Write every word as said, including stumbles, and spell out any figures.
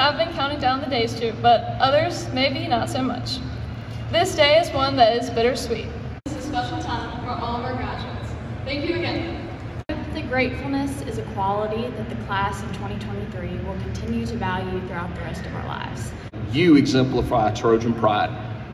have been counting down the days to, but others maybe not so much. This day is one that is bittersweet. It's a special time for all of our graduates. Thank you again. I hope that gratefulness is a quality that the class of twenty twenty-three will continue to value throughout the rest of our lives. You exemplify Trojan pride.